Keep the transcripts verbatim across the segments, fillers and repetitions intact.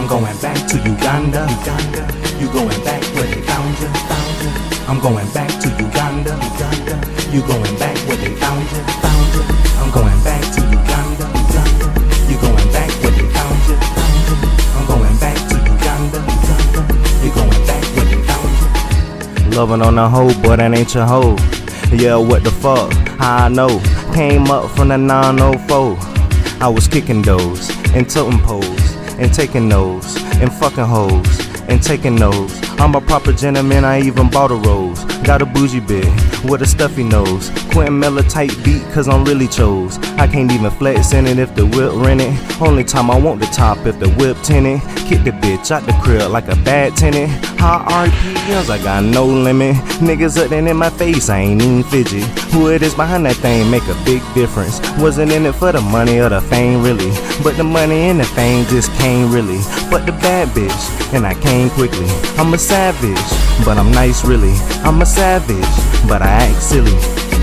I'm going back to Uganda, Uganda. You going back where they found you, found you. I'm going back to Uganda, Uganda. You going back where they found you, found you. I'm going back to Uganda, Uganda. You going back where they found you, found you. I'm going back to Uganda, Uganda. You going back where they found you. Loving on the hoe, but that ain't your hoe. Yeah, what the fuck? How I know? Came up from the nine oh four. I was kicking those and toting poles and taking those and fucking hoes and taking those. I'm a proper gentleman, I even bought a rose. Got a bougie bitch with a stuffy nose. Quentin Miller tight beat cause I'm really chose. I can't even flex in it if the whip rented. Only time I want the top if the whip tinted. Kick the bitch out the crib like a bad tenant. High R P Ms, I got no limit. Niggas up there in my face, I ain't even fidget. Who it is behind that thing make a big difference. Wasn't in it for the money or the fame really, but the money and the fame just came really. But the bad bitch, and I came quickly. I'm a savage, but I'm nice really. I'm a savage, but I act silly.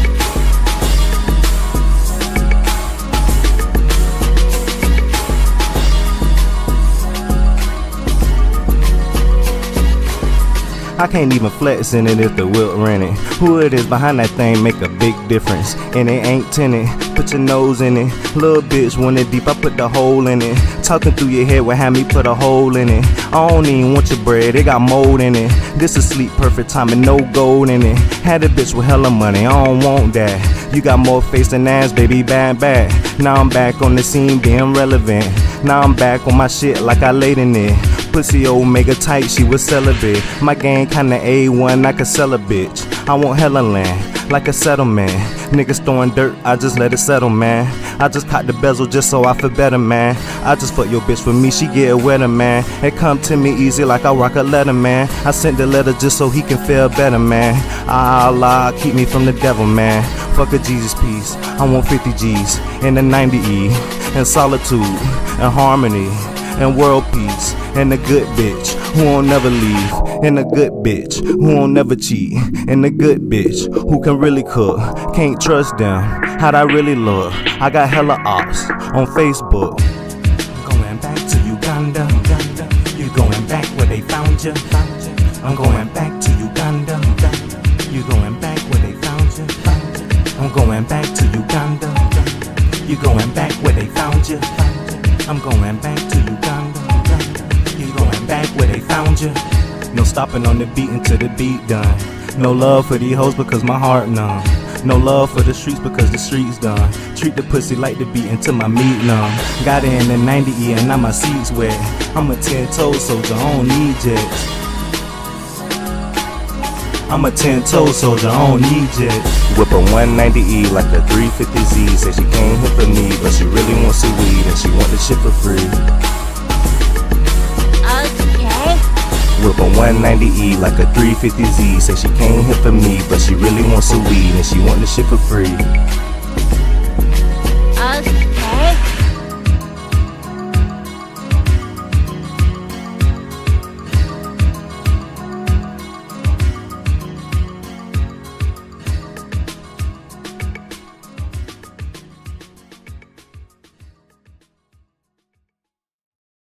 I can't even flex in it if the whip rented. Who it is behind that thing make a big difference. And it ain't tinted, put your nose in it. Little bitch want it deep, I put the hole in it. Talking through your head will have me put a hole in it. I don't even want your bread, it got mold in it. This is sleep perfect time and no gold in it. Had a bitch with hella money, I don't want that. You got more face than ass, baby, bad, bad. Now I'm back on the scene being relevant. Now I'm back on my shit like I laid in it. Pussy old mega tight, she was celibate. My game kinda A one, I could sell a bitch. I want hella land, like a settlement. Niggas throwing dirt, I just let it settle, man. I just caught the bezel just so I feel better, man. I just fuck your bitch for me, she get wetter, man. It come to me easy like I rock a letter, man. I sent the letter just so he can feel better, man. Allah, keep me from the devil, man. Fuck a Jesus piece, I want fifty G's and a ninety E, and solitude, and harmony, and world peace, and a good bitch who won't never leave, and a good bitch who won't never cheat, and a good bitch who can really cook. Can't trust them, how'd I really look? I got hella ops on Facebook. I'm going back to Uganda, Uganda. You going back where they found you, found you. I'm going back to Uganda, Uganda. You going back where they found you, found you. I'm going back to Uganda, Uganda. You going back where they found you, found you. I'm going back to Uganda, Uganda. You going back where they found you. No stopping on the beat until the beat done. No love for these hoes because my heart numb. No love for the streets because the streets done. Treat the pussy like the beat until my meat numb. Got it in the ninety E and now my seat's wet. I'm a ten-toe soldier, I don't need jets. I'm a ten-toe soldier, I don't need jets. Whip a one ninety E like a three fifty Z. Say she came here for me, but she really wants some weed and she want the shit for free. Whip a one ninety E like a three fifty Z. Say she came here for me, but she really wants some weed and she want the shit for free.